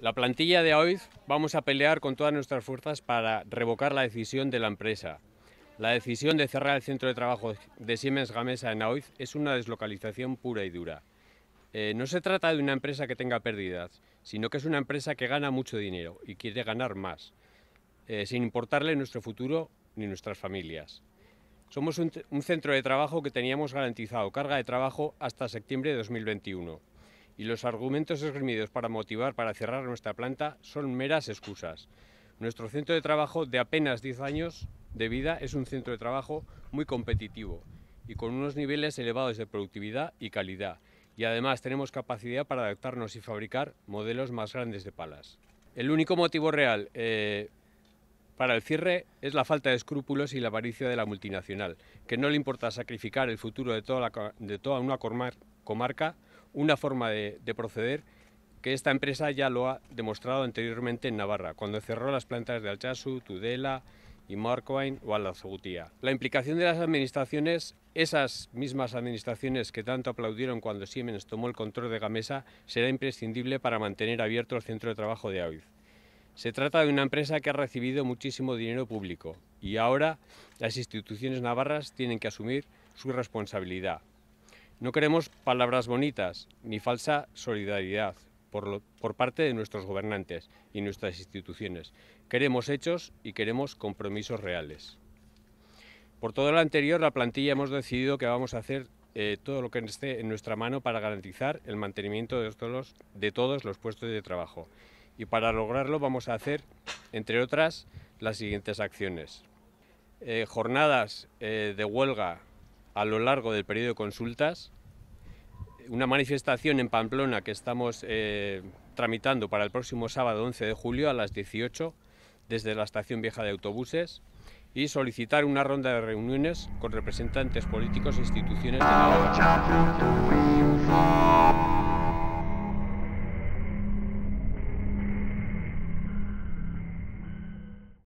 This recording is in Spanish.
La plantilla de AOIZ vamos a pelear con todas nuestras fuerzas para revocar la decisión de la empresa. La decisión de cerrar el centro de trabajo de Siemens Gamesa en AOIZ es una deslocalización pura y dura. No se trata de una empresa que tenga pérdidas, sino que es una empresa que gana mucho dinero y quiere ganar más, sin importarle nuestro futuro ni nuestras familias. Somos un centro de trabajo que teníamos garantizado carga de trabajo hasta septiembre de 2021. Y los argumentos esgrimidos para cerrar nuestra planta son meras excusas. Nuestro centro de trabajo de apenas 10 años de vida es un centro de trabajo muy competitivo y con unos niveles elevados de productividad y calidad. Y además tenemos capacidad para adaptarnos y fabricar modelos más grandes de palas. El único motivo real para el cierre es la falta de escrúpulos y la avaricia de la multinacional, que no le importa sacrificar el futuro de toda una comarca, una forma de proceder que esta empresa ya lo ha demostrado anteriormente en Navarra, cuando cerró las plantas de Altsasu, Tudela, Imarcoain o Aldazugutía. La implicación de las administraciones, esas mismas administraciones que tanto aplaudieron cuando Siemens tomó el control de Gamesa, será imprescindible para mantener abierto el centro de trabajo de AOIZ. Se trata de una empresa que ha recibido muchísimo dinero público y ahora las instituciones navarras tienen que asumir su responsabilidad. No queremos palabras bonitas ni falsa solidaridad por parte de nuestros gobernantes y nuestras instituciones. Queremos hechos y queremos compromisos reales. Por todo lo anterior, la plantilla hemos decidido que vamos a hacer todo lo que esté en nuestra mano para garantizar el mantenimiento de todos los puestos de trabajo. Y para lograrlo vamos a hacer, entre otras, las siguientes acciones. Jornadas de huelga a lo largo del periodo de consultas, una manifestación en Pamplona que estamos tramitando para el próximo sábado 11 de julio a las 18 desde la estación vieja de autobuses y solicitar una ronda de reuniones con representantes políticos e instituciones de Navarra.